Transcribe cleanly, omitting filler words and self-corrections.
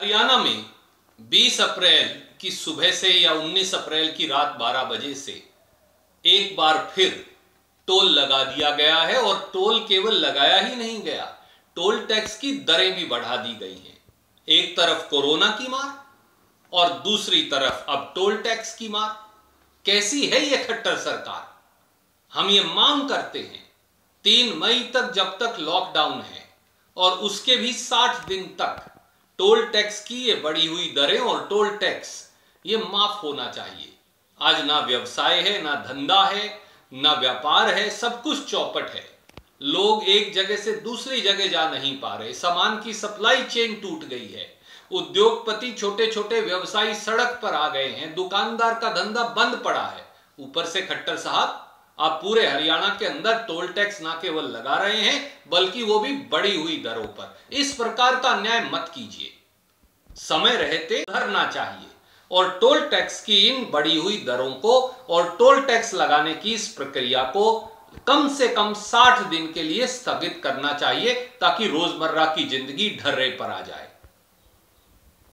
हरियाणा में 20 अप्रैल की सुबह से या 19 अप्रैल की रात 12 बजे से एक बार फिर टोल लगा दिया गया है। और टोल केवल लगाया ही नहीं गया, टोल टैक्स की दरें भी बढ़ा दी गई हैं। एक तरफ कोरोना की मार और दूसरी तरफ अब टोल टैक्स की मार। कैसी है यह खट्टर सरकार? हम ये मांग करते हैं 3 मई तक, जब तक लॉकडाउन है और उसके भी 60 दिन तक टोल टैक्स की ये बढ़ी हुई दरें और टोल टैक्स ये माफ होना चाहिए। आज ना व्यवसाय है, ना धंधा है, ना व्यापार है, सब कुछ चौपट है। लोग एक जगह से दूसरी जगह जा नहीं पा रहे, सामान की सप्लाई चेन टूट गई है, उद्योगपति छोटे छोटे व्यवसायी सड़क पर आ गए हैं, दुकानदार का धंधा बंद पड़ा है। ऊपर से खट्टर साहब आप पूरे हरियाणा के अंदर टोल टैक्स ना केवल लगा रहे हैं बल्कि वो भी बढ़ी हुई दरों पर। इस प्रकार का अन्याय मत कीजिए, समय रहते सुधरना चाहिए और टोल टैक्स की इन बढ़ी हुई दरों को और टोल टैक्स लगाने की इस प्रक्रिया को कम से कम 60 दिन के लिए स्थगित करना चाहिए ताकि रोजमर्रा की जिंदगी ढर्रे पर आ जाए।